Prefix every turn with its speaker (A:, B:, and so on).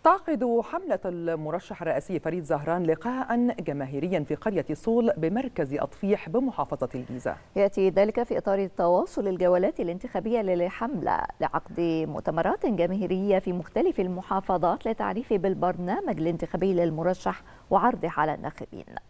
A: تعقد حملة المرشح الرئاسي فريد زهران لقاء جماهيريا في قرية صول بمركز أطفيح بمحافظة الجيزة.
B: يأتي ذلك في إطار تواصل الجولات الانتخابية للحملة لعقد مؤتمرات جماهيرية في مختلف المحافظات للتعريف بالبرنامج الانتخابي للمرشح وعرضه على الناخبين.